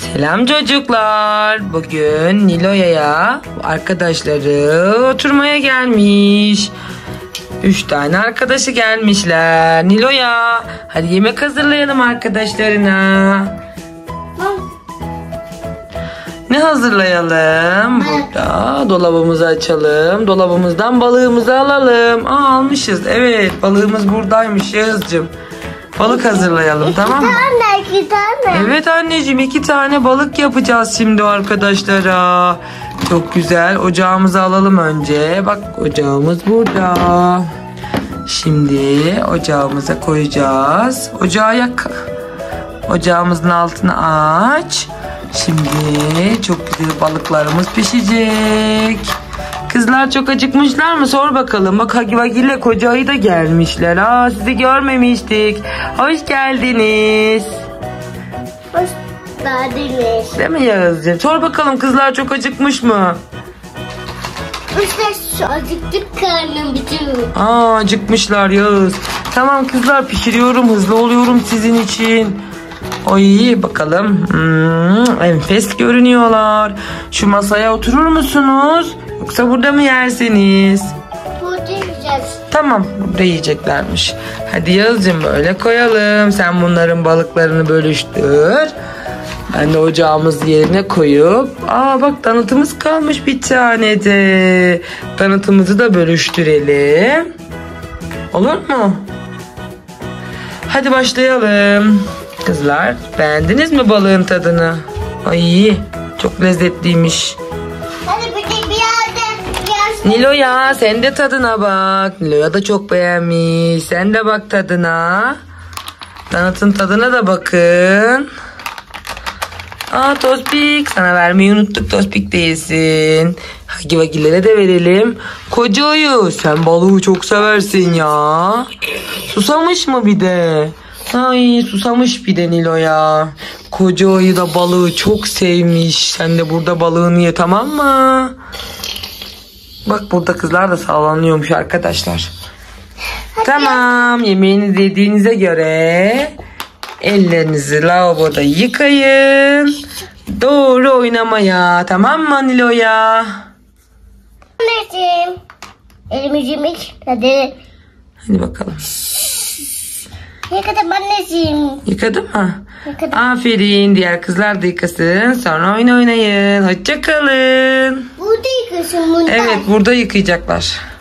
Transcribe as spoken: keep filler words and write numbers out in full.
Selam çocuklar. Bugün Nilo'ya arkadaşları oturmaya gelmiş. Üç tane arkadaşı gelmişler. Nilo'ya, hadi yemek hazırlayalım arkadaşlarına. Ne hazırlayalım? Burada dolabımızı açalım. Dolabımızdan balığımızı alalım. Aa, almışız. Evet, balığımız buradaymış Yağız'cığım. Balık hazırlayalım, tamam mı? İki tane, iki tane. Evet anneciğim, iki tane balık yapacağız şimdi arkadaşlara. Çok güzel. Ocağımızı alalım önce. Bak, ocağımız burada. Şimdi ocağımıza koyacağız. Ocağı yak. Ocağımızın altını aç. Şimdi çok güzel balıklarımız pişecek. Kızlar çok acıkmışlar mı? Sor bakalım. Bak, Hagi Vagi ile koca ayı da gelmişler. Aa, sizi görmemiştik. Hoş geldiniz. Hoş geldiniz. Değil mi Yağızcığım? Sor bakalım, kızlar çok acıkmış mı? İşte şu acıktık, karnım bitiyor. Aa, acıkmışlar Yağız. Tamam kızlar, pişiriyorum. Hızlı oluyorum sizin için. Oy, bakalım. Hmm, enfes görünüyorlar. Şu masaya oturur musunuz? Yoksa burada mı yersiniz? Burada yiyeceğiz. Tamam, burada yiyeceklermiş. Hadi Yağız'cığım, böyle koyalım. Sen bunların balıklarını bölüştür. Ben de ocağımız yerine koyup. Aa bak, donatımız kalmış bir tane de. Donatımızı da bölüştürelim. Olur mu? Hadi başlayalım. Kızlar, beğendiniz mi balığın tadını? Ay, çok lezzetliymiş. Hadi bir de bir yerde yersin. Nilo'ya, sen de tadına bak. Nilo'ya da çok beğenmiş. Sen de bak tadına. Donatın tadına da bakın. Aa, Tospik, sana vermeyi unuttuk, Tospik değilsin. Hagi Vagi'lere de verelim. Koca ayı, sen balığı çok seversin ya. Susamış mı bir de? Ay, susamış bir de Nilo'ya. Koca ayı da balığı çok sevmiş. Sen de burada balığını ye, tamam mı? Bak, burada kızlar da sallanıyormuş arkadaşlar. Hadi. Tamam, yemeğinizi yediğinize göre ellerinizi lavaboda yıkayın. Doğru oynamaya, tamam mı Nilo'ya? Anneciğim. Elimi yemek. Hadi. Hadi bakalım. Yıkadım anneciğim. Yıkadın mı? Yıkadım. Aferin, diğer kızlar da yıkasın. Sonra oyun oynayın. Hoşça kalın. Burada yıkasın, bunda. Evet, burada yıkayacaklar.